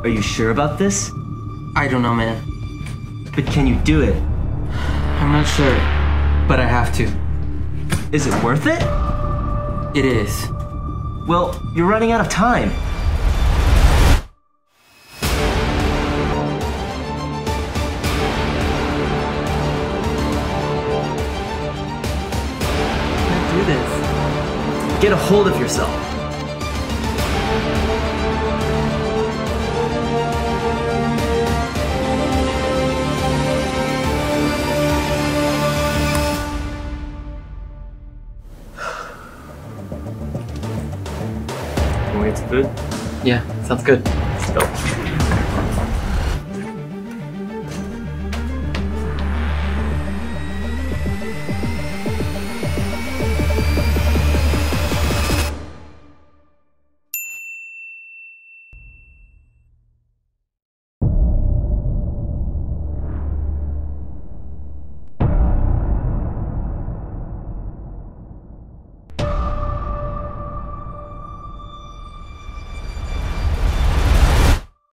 Are you sure about this? I don't know, man. But can you do it? I'm not sure, but I have to. Is it worth it? It is. Well, you're running out of time. Can't do this. Get a hold of yourself. Can we get some food? Yeah, sounds good. Let's go.